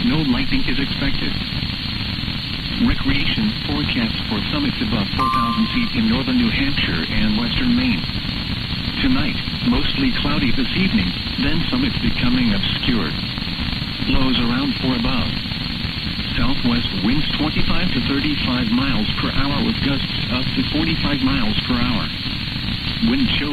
no lightning is expected. Recreation forecast for summits above 4,000 feet in northern New Hampshire and western Maine. Tonight, mostly cloudy this evening, then summits becoming obscured. Lows around 4 above. Southwest winds 25 to 35 miles per hour with gusts up to 45 miles per hour. Wind chill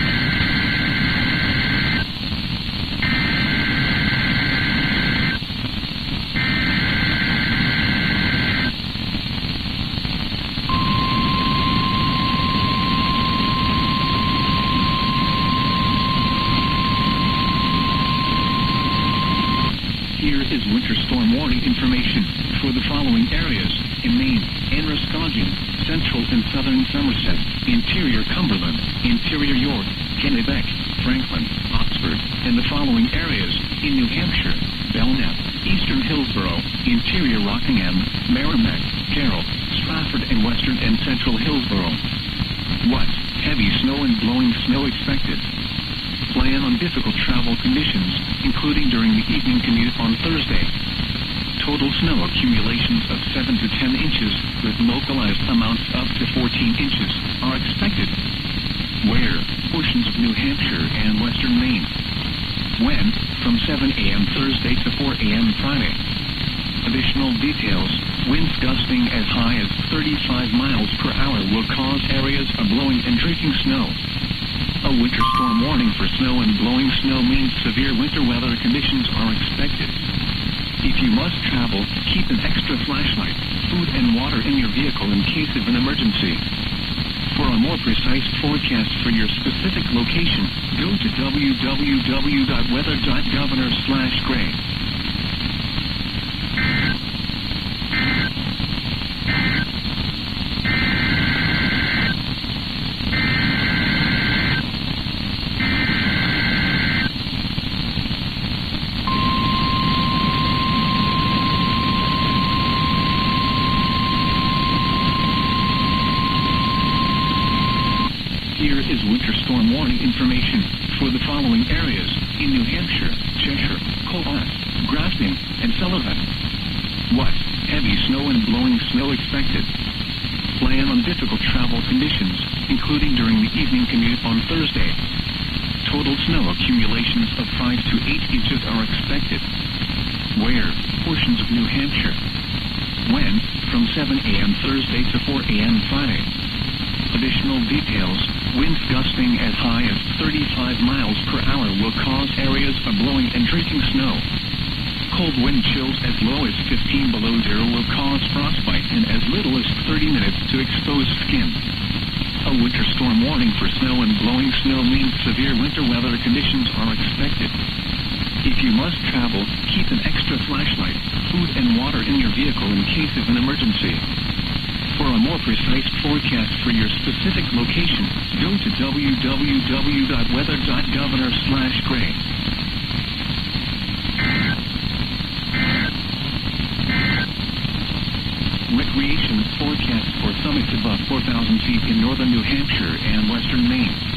Here is winter storm warning information for the following areas in Maine: Androscoggin, central and southern Somerset, interior Cumberland, interior York, Kennebec, Franklin, Oxford, and the following areas in New Hampshire: Belknap, eastern Hillsborough, interior Rockingham, Merrimack, Carroll, Stratford, and western and central Hillsborough. What? Heavy snow and blowing snow expected. Plan on difficult travel conditions, including during the evening commute on Thursday. Total snow accumulations of 7 to 10 inches, with localized amounts up to 14 inches, are expected. Where? Portions of New Hampshire and western Maine. When? From 7 a.m. Thursday to 4 a.m. Friday. Additional details: winds gusting as high as 35 miles per hour will cause areas of blowing and drifting snow. A winter storm warning for snow and blowing snow means severe winter weather conditions are expected. If you must travel, keep an extra flashlight, food and water in your vehicle in case of an emergency. For a more precise forecast for your specific location, go to www.weather.governor/gray. Here is winter storm warning information for the following areas in New Hampshire, Cheshire, Colas, Grafton, and Sullivan. What? Heavy snow and blowing snow expected. Plan on difficult travel conditions, including during the evening commute on Thursday. Total snow accumulations of 5 to 8 inches are expected. Where? Portions of New Hampshire. When? From 7 a.m. Thursday to 4 a.m. Friday. Additional details: winds gusting as high as 35 miles per hour will cause areas of blowing and drifting snow. Cold wind chills as low as 15 below zero will cause frostbite in as little as 30 minutes to exposed skin. A winter storm warning for snow and blowing snow means severe winter weather conditions are expected. If you must travel, keep an extra flashlight, food and water in your vehicle in case of an emergency. For a more precise forecast for your specific location, go to www.weather.governor/gray. Recreation forecast for summits above 4,000 feet in northern New Hampshire and western Maine.